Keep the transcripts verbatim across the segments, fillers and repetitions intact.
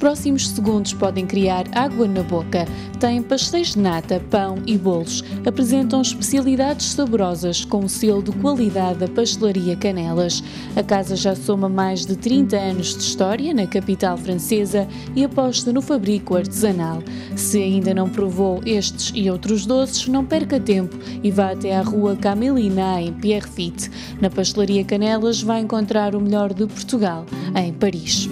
próximos segundos podem criar água na boca. Tem pastéis de nata, pão e bolos. Apresentam especialidades saborosas com o selo de qualidade da Pastelaria Canelas. A casa já soma mais de trinta anos de história na capital francesa e aposta no fabrico artesanal. Se ainda não provou estes e outros doces, não perca tempo e vá até à rua Camélinat, em Pierrefitte. Na Pastelaria Canelas vai encontrar o melhor de Portugal, em Paris.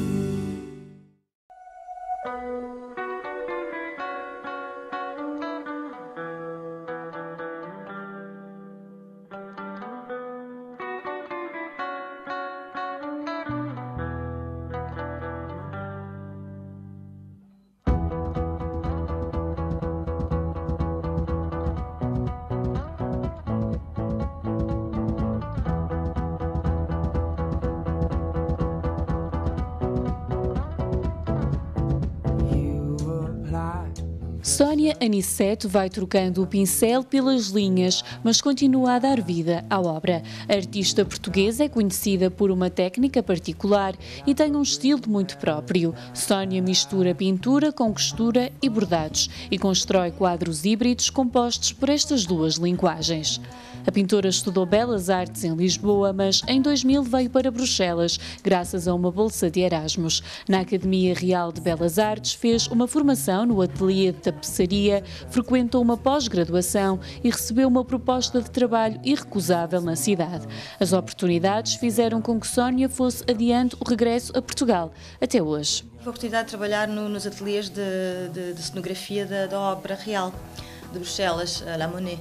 Sónia Aniceto vai trocando o pincel pelas linhas, mas continua a dar vida à obra. A artista portuguesa é conhecida por uma técnica particular e tem um estilo muito próprio. Sónia mistura pintura com costura e bordados e constrói quadros híbridos compostos por estas duas linguagens. A pintora estudou Belas Artes em Lisboa, mas em dois mil veio para Bruxelas, graças a uma bolsa de Erasmus. Na Academia Real de Belas Artes fez uma formação no ateliê de tapeçaria, frequentou uma pós-graduação e recebeu uma proposta de trabalho irrecusável na cidade. As oportunidades fizeram com que Sónia fosse adiante o regresso a Portugal, até hoje. Tive a oportunidade de trabalhar no, nos ateliês de, de, de cenografia da, da Ópera Real de Bruxelas, a La Monet.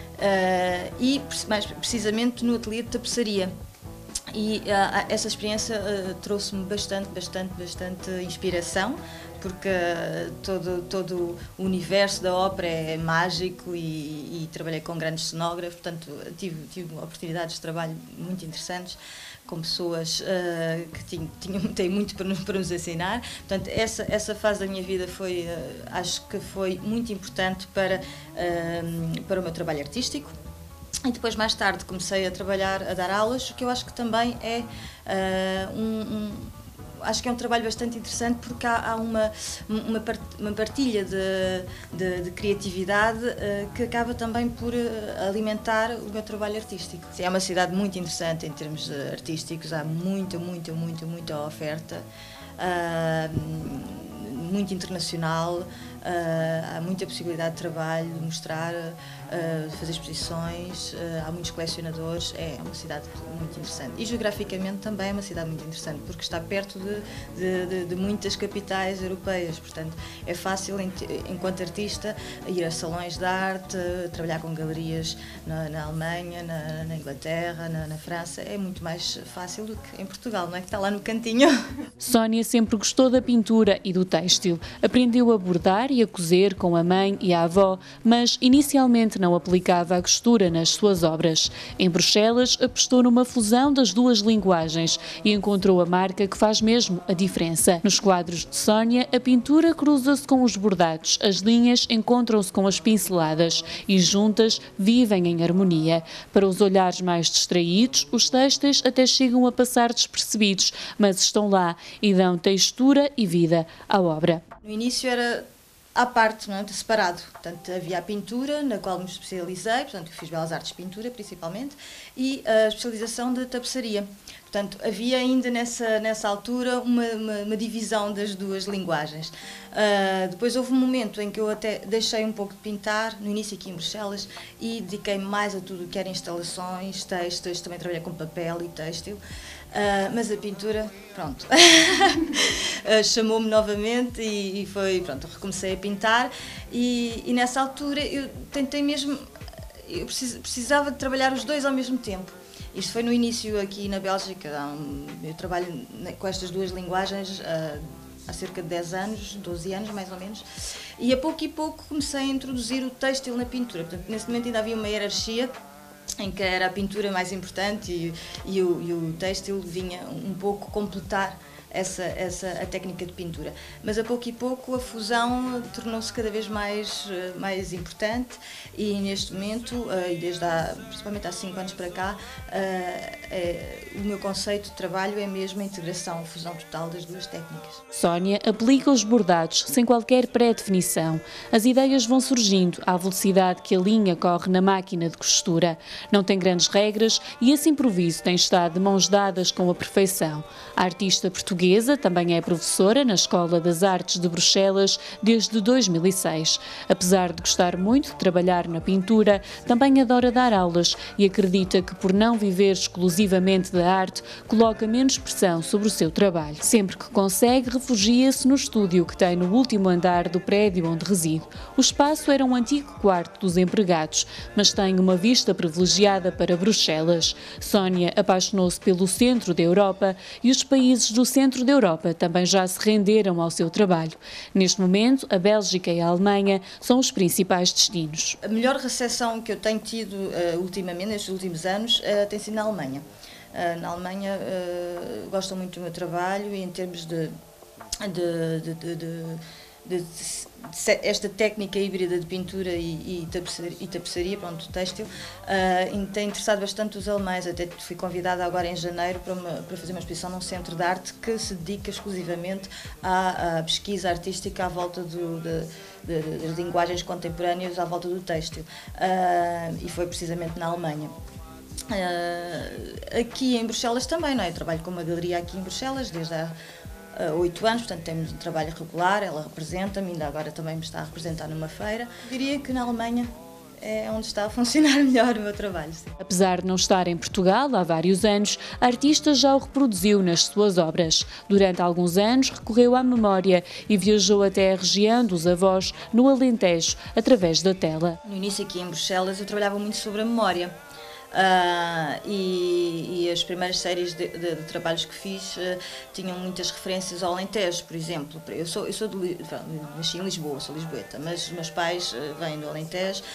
Uh, e mais precisamente no ateliê de tapeçaria, e uh, essa experiência uh, trouxe-me bastante, bastante, bastante inspiração, porque uh, todo, todo o universo da ópera é mágico e, e trabalhei com grandes cenógrafos, portanto tive, tive oportunidades de trabalho muito interessantes com pessoas uh, que tinham, tinham, têm muito para nos, para nos ensinar. Portanto, essa, essa fase da minha vida foi, uh, acho que foi muito importante para, uh, para o meu trabalho artístico. E depois, mais tarde, comecei a trabalhar, a dar aulas, o que eu acho que também é uh, um, um acho que é um trabalho bastante interessante, porque há, há uma, uma, uma partilha de, de, de criatividade uh, que acaba também por uh, alimentar o meu trabalho artístico. É uma cidade muito interessante em termos uh, artísticos, há muita, muita, muita, muita oferta, uh, muito internacional, uh, há muita possibilidade de trabalho, de mostrar, uh, de fazer exposições, uh, há muitos colecionadores, é uma cidade muito interessante. E geograficamente também é uma cidade muito interessante, porque está perto de, de, de, de muitas capitais europeias, portanto é fácil, enquanto artista, ir a salões de arte, trabalhar com galerias na, na Alemanha, na, na Inglaterra, na, na França, é muito mais fácil do que em Portugal, não é? Que está lá no cantinho. Sónia sempre gostou da pintura e do têxtil. Aprendeu a bordar e a cozer com a mãe e a avó, mas inicialmente não aplicava a costura nas suas obras. Em Bruxelas, apostou numa fusão das duas linguagens e encontrou a marca que faz mesmo a diferença. Nos quadros de Sónia, a pintura cruza-se com os bordados, as linhas encontram-se com as pinceladas e juntas vivem em harmonia. Para os olhares mais distraídos, os têxteis até chegam a passar despercebidos, mas estão lá e dão textura e vida à obra. No início era à parte, não é? Separado. Portanto, havia a pintura, na qual me especializei, portanto, eu fiz Belas Artes de Pintura, principalmente, e a especialização de tapeçaria. Portanto, havia ainda nessa, nessa altura uma, uma, uma divisão das duas linguagens. Uh, depois houve um momento em que eu até deixei um pouco de pintar, no início aqui em Bruxelas, e dediquei-me mais a tudo o que era instalações, textos, também trabalhei com papel e têxtil. Uh, mas a pintura, pronto, uh, chamou-me novamente e, e foi, pronto, recomecei a pintar e, e nessa altura eu tentei mesmo, eu precis, precisava de trabalhar os dois ao mesmo tempo. Isto foi no início aqui na Bélgica, eu trabalho com estas duas linguagens uh, há cerca de dez anos, doze anos mais ou menos, e a pouco e pouco comecei a introduzir o têxtil na pintura. Portanto, nesse momento ainda havia uma hierarquia em que era a pintura mais importante e, e, o, e o têxtil vinha um pouco completar essa, essa a técnica de pintura. Mas a pouco e pouco a fusão tornou-se cada vez mais, mais importante e neste momento, e desde há, principalmente há cinco anos para cá, é, o meu conceito de trabalho é mesmo a integração, a fusão total das duas técnicas. Sónia aplica os bordados sem qualquer pré-definição. As ideias vão surgindo à velocidade que a linha corre na máquina de costura. Não tem grandes regras e esse improviso tem estado de mãos dadas com a perfeição. A artista portuguesa também é professora na Escola das Artes de Bruxelas desde dois mil e seis. Apesar de gostar muito de trabalhar na pintura, também adora dar aulas e acredita que, por não viver exclusivamente da arte, coloca menos pressão sobre o seu trabalho. Sempre que consegue, refugia-se no estúdio que tem no último andar do prédio onde reside. O espaço era um antigo quarto dos empregados, mas tem uma vista privilegiada para Bruxelas. Sónia apaixonou-se pelo centro da Europa e os países do centro da Europa também já se renderam ao seu trabalho. Neste momento, a Bélgica e a Alemanha são os principais destinos. A melhor recepção que eu tenho tido uh, ultimamente, nestes últimos anos, uh, tem sido na Alemanha. Uh, na Alemanha uh, gostam muito do meu trabalho e em termos de, de, de, de, de, de, de esta técnica híbrida de pintura e, e, tapeçaria, e tapeçaria, pronto, têxtil, uh, tem interessado bastante os alemães. Até fui convidada agora em janeiro para, uma, para fazer uma exposição num centro de arte que se dedica exclusivamente à, à pesquisa artística à volta do, de, de, das linguagens contemporâneas à volta do têxtil, uh, e foi precisamente na Alemanha. Uh, aqui em Bruxelas também, não é? Eu trabalho com uma galeria aqui em Bruxelas desde há oito anos, portanto temos um trabalho regular, ela representa-me, ainda agora também me está a representar numa feira. Diria que na Alemanha é onde está a funcionar melhor o meu trabalho. Sim. Apesar de não estar em Portugal há vários anos, a artista já o reproduziu nas suas obras. Durante alguns anos recorreu à memória e viajou até a região dos avós, no Alentejo, através da tela. No início aqui em Bruxelas eu trabalhava muito sobre a memória. Uh, e, e as primeiras séries de, de, de trabalhos que fiz uh, tinham muitas referências ao Alentejo, por exemplo. Eu sou, eu sou de, nasci em Lisboa, sou lisboeta, mas os meus pais uh, vêm do Alentejo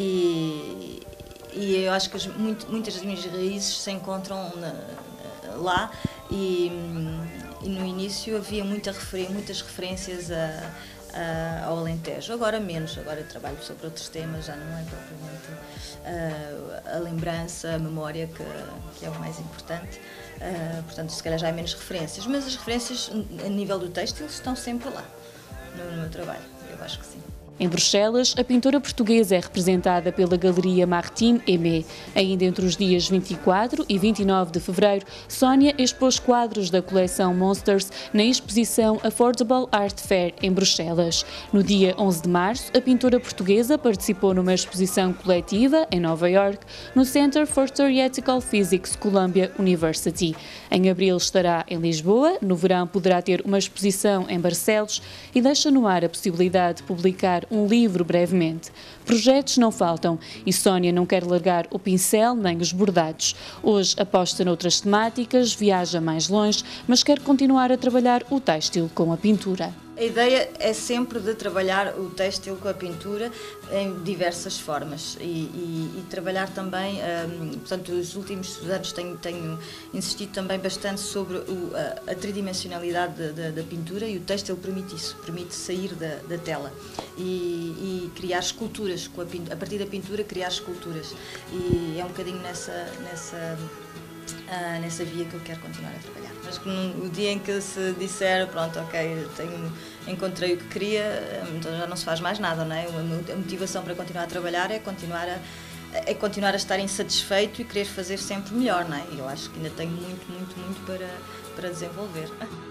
e, e eu acho que as, muito, muitas das minhas raízes se encontram na, lá e, e no início havia muita refer, muitas referências a Uh, ao Alentejo, agora menos, agora eu trabalho sobre outros temas, já não é propriamente uh, a lembrança, a memória que, que é o mais importante, uh, portanto se calhar já há menos referências, mas as referências a nível do têxtil estão sempre lá, no, no meu trabalho, eu acho que sim. Em Bruxelas, a pintora portuguesa é representada pela Galeria Martine Aimé. Ainda entre os dias vinte e quatro e vinte e nove de fevereiro, Sónia expôs quadros da coleção Monsters na exposição Affordable Art Fair, em Bruxelas. No dia onze de março, a pintora portuguesa participou numa exposição coletiva, em Nova York, no Center for Theoretical Physics, Columbia University. Em abril estará em Lisboa, no verão poderá ter uma exposição em Barcelos e deixa no ar a possibilidade de publicar um livro brevemente. Projetos não faltam e Sónia não quer largar o pincel nem os bordados. Hoje aposta noutras temáticas, viaja mais longe, mas quer continuar a trabalhar o têxtil com a pintura. A ideia é sempre de trabalhar o têxtil com a pintura em diversas formas e, e, e trabalhar também, um, portanto, os últimos anos tenho, tenho insistido também bastante sobre o, a, a tridimensionalidade da, da pintura e o têxtil permite isso, permite sair da, da tela e, e criar esculturas, com a, a partir da pintura criar esculturas e é um bocadinho nessa, nessa, uh, nessa via que eu quero continuar a trabalhar. Mas que no, o dia em que se disser, pronto, ok, tenho, encontrei o que queria, então já não se faz mais nada, não é? A motivação para continuar a trabalhar é continuar a, é continuar a estar insatisfeito e querer fazer sempre melhor, não é? Eu acho que ainda tenho muito, muito, muito para, para desenvolver.